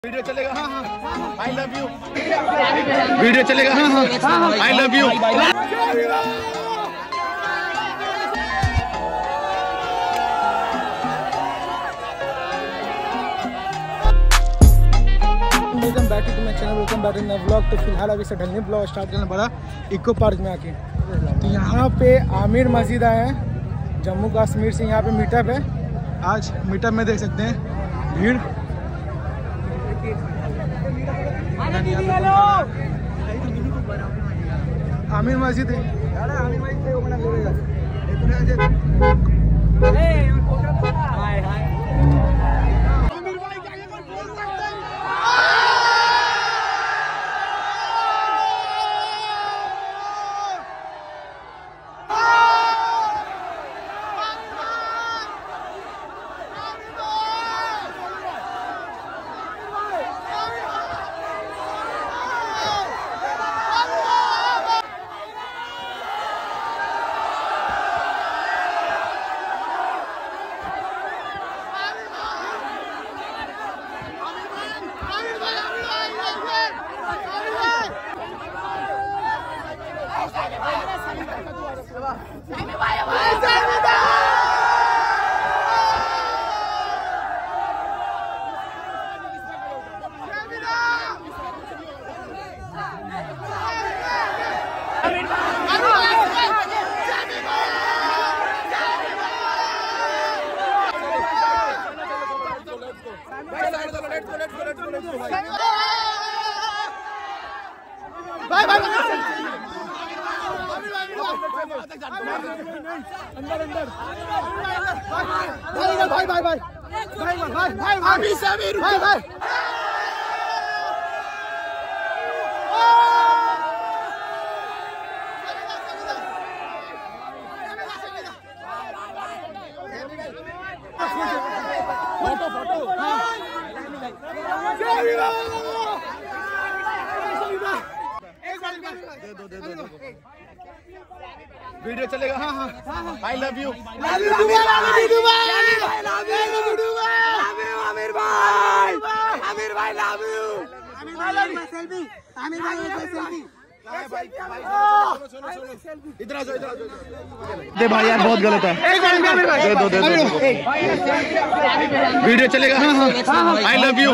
Video चलेगा। I love you. Video चलेगा। I love you. Welcome back to my channel, welcome back to my vlog. तो फिलहाल अभी से ढलनी ब्लॉग स्टार्ट करना पड़ा इको पार्क में आके। तो यहाँ पे आमिर मस्जिद आए हैं जम्मू कश्मीर से। यहाँ पे मीटअप है। आज मीटअप में देख सकते हैं भीड़। आमिर मस्जिद है। वीडियो चलेगा। I love you. इधर आ जाओ, इधर आ जाओ। दे भाई यार, बहुत गलत है। दे दो, दे दो। वीडियो चलेगा। I love you.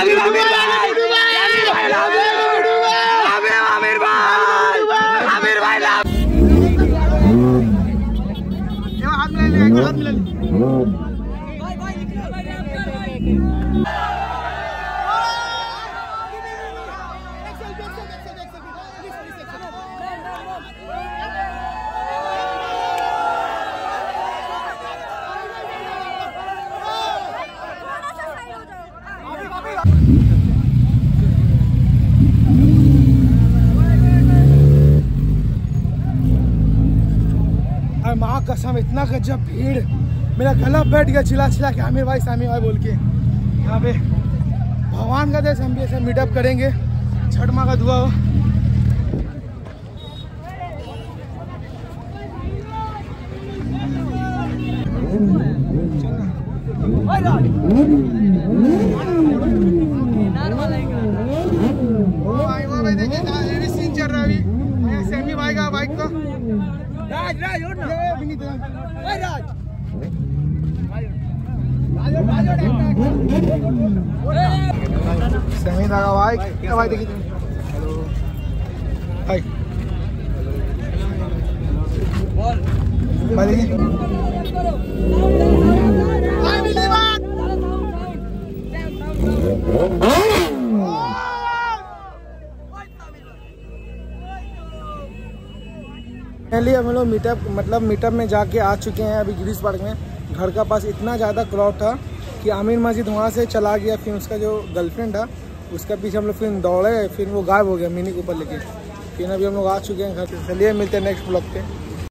माँ कसम इतना गजब भीड़, मेरा गला बैठ गया चिल्ला चिल्ला के आमिर भाई सामी भाई बोल के। यहाँ पे भगवान का देश, हम भी ऐसे मीटअप करेंगे। छठ माँ का दुआ हो। देखिए सीन चल रहा है अभी सैमी भाई का बाइक का। राज राज सैमी दागा भाई क्या भाई देखिए भाई भाई देखिए हम लोग मीटअप में जाके आ चुके हैं अभी गिरीश पार्क में। घर का पास इतना ज़्यादा क्राउड था कि आमिर मस्जिद वहाँ से चला गया। फिर उसका जो गर्लफ्रेंड था उसका पीछे हम लोग फिर दौड़े, फिर वो गायब हो गया मिनी के ऊपर लेके। फिर अभी हम लोग आ चुके हैं घर पे। चलिए मिलते हैं नेक्स्ट ब्लॉग पे।